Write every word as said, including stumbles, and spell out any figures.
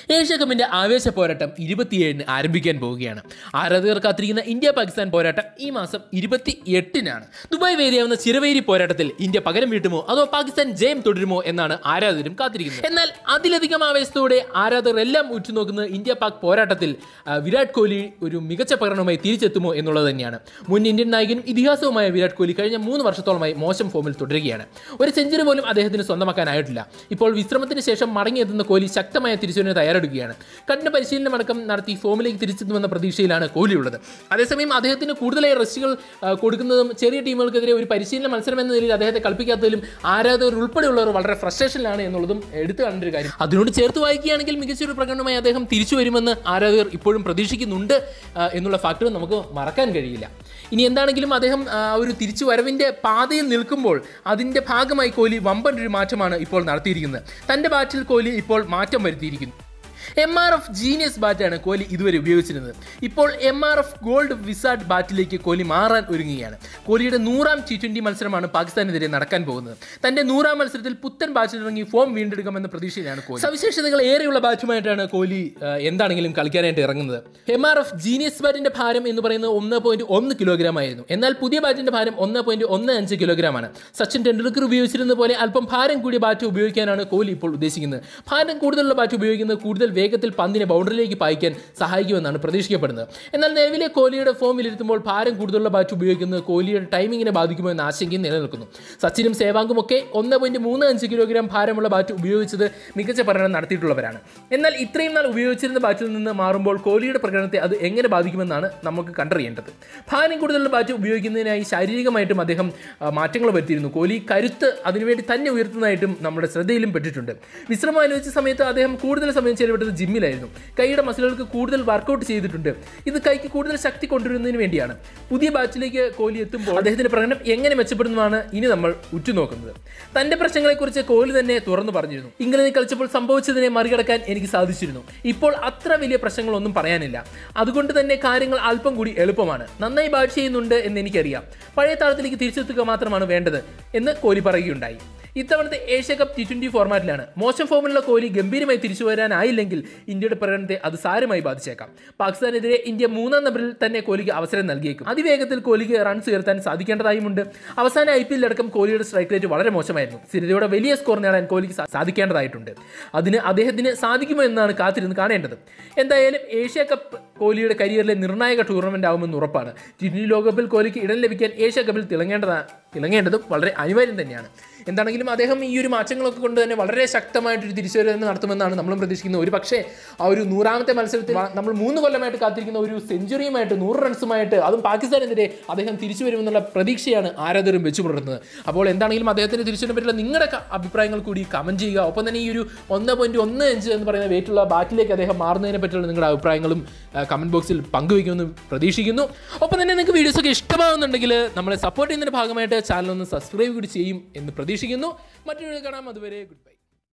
Asia കപ്പിന്റെ ആവേശ പോരാട്ടം ഇരുപത്തിയേഴിന് ആരംഭിക്കാൻ പോവുകയാണ്. ആരാധകർ കാത്തിരിക്കുന്ന ഇന്ത്യ പാകിസ്ഥാൻ പോരാട്ടം ഈ മാസം ഇരുപത്തി എട്ടിനാണ്. ദുബായ് വേദിയാവുന്ന ചിരവേരി പോരാട്ടത്തിൽ ഇന്ത്യ പകരം വീട്ടുമോ അതോ പാകിസ്ഥാൻ ജയം തുടരുമോ എന്നാണ് ആരാധകരും കാത്തിരിക്കുന്നത്. എന്നാൽ അതിലധികം ആവേശത്തോടെ ആരാധകർ എല്ലാം ഉറ്റുനോക്കുന്നത് ഇന്ത്യ പാക് പോരാട്ടത്തിൽ വിരാട് കോഹ്ലി ഒരു മികച്ച പ്രകടനവുമായി തിരിച്ചെത്തുമോ എന്നുള്ളത് തന്നെയാണ്. മുൻ ഇന്ത്യൻ നായകനും ഇതിഹാസവുമായ വിരാട് കോഹ്ലി കഴിഞ്ഞ മൂന്ന് വർഷത്തോളമായി മോശം ഫോമിൽ തുടരുകയാണ്. ഒരു സെഞ്ചുറി പോലും അദ്ദേഹത്തിന് സ്വന്തമാക്കാനായിട്ടില്ല. ഇപ്പോൾ വിശ്രമത്തിന് ശേഷം മടങ്ങിയെത്തുന്ന കോഹ്ലി ശക്തമായ തിരിച്ചുവരവിന് തയ്യാറെടുക്കുകയാണ്. കഠിന പരിശീലനം അടക്കം നടത്തി ഫോമിലേക്ക് തിരിച്ചെത്തുമെന്ന പ്രതീക്ഷയിലാണ് കോഹ്ലി ഉള്ളത്. അതേസമയം അദ്ദേഹത്തിന് കൂടുതലായി റെസ്റ്റുകൾ കൊടുക്കുന്നതും ചെറിയ ടീമുകൾക്കെതിരെ ഒരു പരിശീലന മത്സരം എന്ന നിലയിൽ അദ്ദേഹത്തെ കളിപ്പിക്കാത്തതിലും ആരാധകർ ഉൾപ്പെടെയുള്ളവർ വളരെ ഫ്രസ്ട്രേഷനിലാണ് എന്നുള്ളതും എടുത്തു കാണേണ്ട ഒരു കാര്യം. അതിനോട് ചേർത്ത് വായിക്കുകയാണെങ്കിൽ മികച്ചൊരു പ്രകടനമായി അദ്ദേഹം തിരിച്ചു വരുമെന്ന് ആരാധകർ ഇപ്പോഴും പ്രതീക്ഷിക്കുന്നുണ്ട് എന്നുള്ള ഫാക്ടർ നമുക്ക് മറക്കാൻ കഴിയില്ല. ഇനി എന്താണെങ്കിലും അദ്ദേഹം ഒരു തിരിച്ചു വരവിൻ്റെ പാതയിൽ നിൽക്കുമ്പോൾ അതിൻ്റെ ഭാഗമായി കോഹ്ലി വമ്പൻ ഒരു മാറ്റമാണ് ഇപ്പോൾ നടത്തിയിരിക്കുന്നത്. തൻ്റെ ബാറ്റിൽ കോഹ്ലി ഇപ്പോൾ മാറ്റം വരുത്തിയിരിക്കുന്നു. എം ആർ എഫ് ജീനിയസ് ബാറ്റാണ് കോഹ്ലി ഇതുവരെ ഉപയോഗിച്ചിരുന്നത്. ഇപ്പോൾ M R F gold wizard ബാറ്റിലേക്ക് കോഹ്ലി മാറാൻ ഒരുങ്ങുകയാണ്. കോഹ്ലിയുടെ നൂറാം ടി ട്വൻ്റി മത്സരമാണ് പാകിസ്ഥാനെതിരെ നടക്കാൻ പോകുന്നത്. തൻ്റെ നൂറാം മത്സരത്തിൽ പുത്തൻ ബാറ്റിലിറങ്ങി ഫോം വീണ്ടെടുക്കുമെന്ന പ്രതീക്ഷയിലാണ് കോഹ്ലി. സവിശേഷതകൾ ഏറെയുള്ള ബാറ്റുമായിട്ടാണ് കോഹ്ലി എന്താണെങ്കിലും കളിക്കാനായിട്ട് ഇറങ്ങുന്നത്. എം ആർ എഫ് ജീനിയസ് ബാറ്റിൻ്റെ ഭാരം എന്ന് പറയുന്നത് ഒന്ന് പോയിന്റ് ഒന്ന് കിലോഗ്രാം ആയിരുന്നു. എന്നാൽ പുതിയ ബാറ്റിൻ്റെ ഭാരം ഒന്ന് പോയിന്റ് ഒന്ന് അഞ്ച് കിലോഗ്രാം ആണ്. സച്ചിൻ ടെണ്ടുൽക്കർ ഉപയോഗിച്ചിരുന്നത് പോലെ അല്പം ഭാരം കൂടിയ ബാറ്റ് ഉപയോഗിക്കാനാണ് കോഹ്ലി ഇപ്പോൾ ഉദ്ദേശിക്കുന്നത്. ഭാരം കൂടുതലുള്ള ബാറ്റ് ഉപയോഗിക്കുന്നത് കൂടുതൽ വേഗത്തിൽ പന്തിനെ ബൗണ്ടറിയിലേക്ക് പായിക്കാൻ സഹായിക്കുമെന്നാണ് പ്രതീക്ഷിക്കപ്പെടുന്നത്. എന്നാൽ നിലവിലെ കോഹ്ലിയുടെ ഫോം വിലയിരുത്തുമ്പോൾ ഭാരം കൂടുതലുള്ള ബാറ്റ് ഉപയോഗിക്കുന്നത് കോഹ്ലിയുടെ ടൈമിങ്ങിനെ ബാധിക്കുമോ എന്ന ആശങ്കയും നിലനിൽക്കുന്നു. സച്ചിനും സേവാഗും ഒക്കെ ഒന്ന് പോയിന്റ് മൂന്ന് അഞ്ച് കിലോഗ്രാം ഭാരമുള്ള ബാറ്റ് ഉപയോഗിച്ചത് മികച്ച പ്രകടനം നടത്തിയിട്ടുള്ളവരാണ്. എന്നാൽ ഇത്രയും നാൾ ഉപയോഗിച്ചിരുന്ന ബാറ്റിൽ നിന്ന് മാറുമ്പോൾ കോഹ്ലിയുടെ പ്രകടനത്തെ അത് എങ്ങനെ ബാധിക്കുമെന്നാണ് നമുക്ക് കണ്ടറിയേണ്ടത്. ഭാരം കൂടുതലുള്ള ബാറ്റ് ഉപയോഗിക്കുന്നതിനായി ശാരീരികമായിട്ടും അദ്ദേഹം മാറ്റങ്ങൾ വരുത്തിയിരുന്നു. കോഹ്ലി കരുത്ത് അതിനുവേണ്ടി തന്നെ ഉയർത്തുന്നതായിട്ടും നമ്മുടെ ശ്രദ്ധയിലും പെട്ടിട്ടുണ്ട്. വിശ്രമം അനുവദിച്ച സമയത്ത് അദ്ദേഹം കൂടുതൽ സമയം ചെലവിട്ടത് ജിമ്മിലായിരുന്നു. കൈയുടെ മസിലുകൾക്ക് കൂടുതൽ വർക്കൗട്ട് ചെയ്തിട്ടുണ്ട്. ഇത് കൈക്ക് കൂടുതൽ ശക്തി കൊണ്ടുവരുന്നതിന് വേണ്ടിയാണ്. പുതിയ ബാറ്റിലേക്ക് കോഹ്ലി എത്തുമ്പോൾ അദ്ദേഹത്തിന്റെ പ്രകടനം എങ്ങനെ മെച്ചപ്പെടുന്നതാണ് ഇനി നമ്മൾ ഉറ്റുനോക്കുന്നത്. തന്റെ പ്രശ്നങ്ങളെക്കുറിച്ച് കോഹ്ലി തന്നെ തുറന്നു പറഞ്ഞിരുന്നു. ഇംഗ്ലണ്ടിൽ കളിച്ചപ്പോൾ സംഭവിച്ചതിനെ മറികടക്കാൻ എനിക്ക് സാധിച്ചിരുന്നു. ഇപ്പോൾ അത്ര വലിയ പ്രശ്നങ്ങളൊന്നും പറയാനില്ല. അതുകൊണ്ട് തന്നെ കാര്യങ്ങൾ അല്പം കൂടി എളുപ്പമാണ്. നന്നായി ബാറ്റ് ചെയ്യുന്നുണ്ട് എന്ന് എനിക്കറിയാം. പഴയ താളത്തിലേക്ക് തിരിച്ചെത്തുക മാത്രമാണ് വേണ്ടത് എന്ന് കോഹ്ലി പറയുകയുണ്ടായി. ഇത്തവണത്തെ ഏഷ്യ കപ്പ് ടി ട്വൻ്റി ഫോർമാറ്റിലാണ്. മോശം ഫോമിലുള്ള കോഹ്ലി ഗംഭീരമായി തിരിച്ചു വരാനായില്ലെങ്കിൽ ഇന്ത്യയുടെ പ്രകടനത്തെ അത് സാരമായി ബാധിച്ചേക്കാം. പാകിസ്ഥാനെതിരെ ഇന്ത്യ മൂന്നാം നമ്പറിൽ തന്നെ കോഹ്ലിക്ക് അവസരം നൽകിയേക്കും. അതിവേഗത്തിൽ കോഹ്ലിക്ക് റൺസ് ഉയർത്താൻ സാധിക്കേണ്ടതായുമുണ്ട്. അവസാന ഐ പി എല്ലടക്കം കോഹ്ലിയുടെ സ്ട്രൈക്ക് റേറ്റ് വളരെ മോശമായിരുന്നു. സ്ഥിരതയോടെ വലിയ സ്കോർ നേടാൻ കോഹ്ലിക്ക് സാധിക്കേണ്ടതായിട്ടുണ്ട്. അതിന് അദ്ദേഹത്തിന് സാധിക്കുമോ എന്നാണ് കാത്തിരുന്ന് കാണേണ്ടത്. എന്തായാലും ഏഷ്യ കപ്പ് കോഹ്ലിയുടെ കരിയറിലെ നിർണായക ടൂർണമെന്റ് ആവുമെന്ന് ഉറപ്പാണ്. ടി ട്വൻ്റി ലോകകപ്പിൽ കോഹ്ലിക്ക് ഇടം ലഭിക്കാൻ ഏഷ്യ കപ്പിൽ തിളങ്ങേണ്ടതാണ് തിളങ്ങേണ്ടതും വളരെ അനിവാര്യം തന്നെയാണ്. എന്താണെങ്കിലും അദ്ദേഹം ഈ ഒരു മാറ്റങ്ങളൊക്കെ കൊണ്ട് തന്നെ വളരെ ശക്തമായിട്ടൊരു തിരിച്ചുവരവ് നടത്തുമെന്നാണ് നമ്മളും പ്രതീക്ഷിക്കുന്നത്. ഒരു പക്ഷേ ആ ഒരു നൂറാമത്തെ മത്സരത്തിൽ നമ്മൾ മൂന്ന് കൊല്ലമായിട്ട് കാത്തിരിക്കുന്ന ഒരു സെഞ്ചുറിയുമായിട്ട് നൂറ് റൺസുമായിട്ട് അതും പാകിസ്ഥാനെതിരെ അദ്ദേഹം തിരിച്ചു വരുമെന്നുള്ള പ്രതീക്ഷയാണ് ആരാധകരും വെച്ചു പുലർത്തുന്നത്. അപ്പോൾ എന്താണെങ്കിലും അദ്ദേഹത്തിൻ്റെ തിരിച്ചുവരവിനെ പറ്റിയുള്ള നിങ്ങളുടെ അഭിപ്രായങ്ങൾ കൂടി കമൻറ്റ് ചെയ്യുക. ഒപ്പം തന്നെ ഈ ഒരു ഒന്ന് പോയിന്റ് ഒന്ന് അഞ്ച് എന്ന് പറയുന്ന വെയിറ്റുള്ള ബാറ്റിലേക്ക് അദ്ദേഹം മാറുന്നതിനെ പറ്റിയുള്ള നിങ്ങളുടെ അഭിപ്രായങ്ങളും കമൻറ്റ് ബോക്സിൽ പങ്കുവയ്ക്കുമെന്ന് പ്രതീക്ഷിക്കുന്നു. ഒപ്പം തന്നെ നിങ്ങൾക്ക് വീഡിയോസൊക്കെ ഇഷ്ടമാകുന്നുണ്ടെങ്കിൽ നമ്മളെ സപ്പോർട്ട് ചെയ്യുന്നതിൻ്റെ ഭാഗമായിട്ട് ചാനൽ ഒന്ന് സബ്സ്ക്രൈബ് കൂടി ചെയ്യും എന്ന് പ്രതീക്ഷിക്കുന്നു. മറ്റൊരു വീഡിയോ കാണാം. അതുവരെ ഗുഡ് ബൈ.